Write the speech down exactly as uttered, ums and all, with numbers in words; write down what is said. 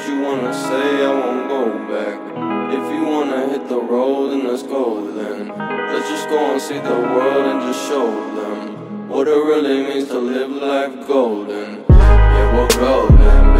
you wanna say, I won't go back. If you wanna hit the road, then let's go then. Let's just go and see the world and just show them what it really means to live life golden. Yeah, we're golden.